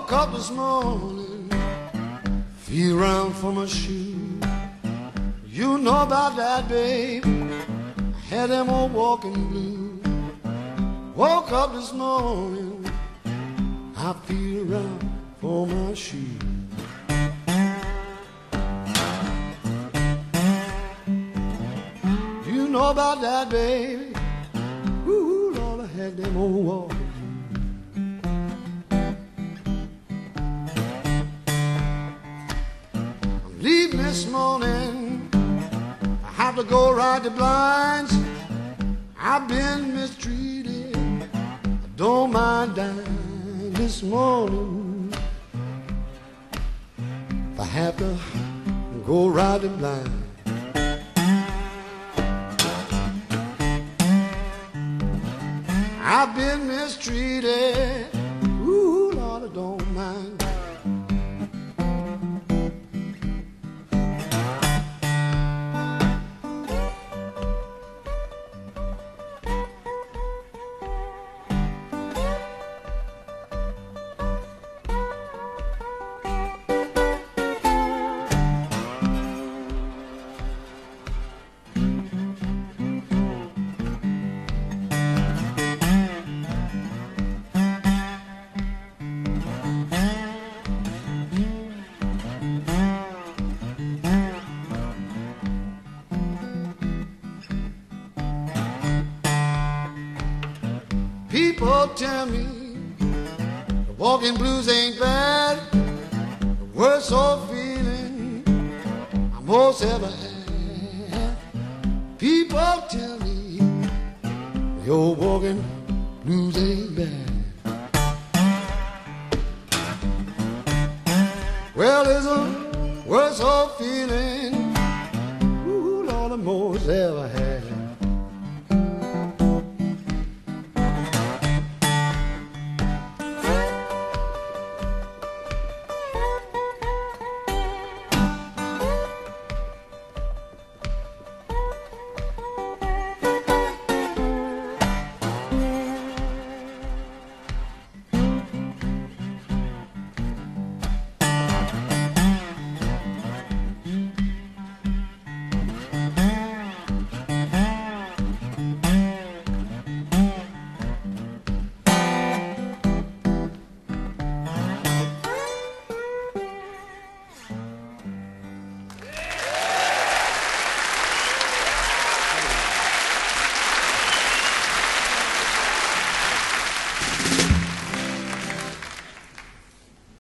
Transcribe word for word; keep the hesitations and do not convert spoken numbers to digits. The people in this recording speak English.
Woke up this morning, feel around for my shoe. You know about that, babe. I had them old walking blues. Woke up this morning, I feel around for my shoe. You know about that, baby. Ooh, Lord, I had them old walking. Leaving this morning, I have to go ride the blinds. I've been mistreated, I don't mind dying this morning. If I have to go ride the blinds. I've been mistreated, ooh, Lord, I don't mind. People tell me the walking blues ain't bad. The worst old feeling I most ever had. People tell me the old walking blues ain't bad. Well, there's a worse old feeling, ooh, Lord, I most ever had.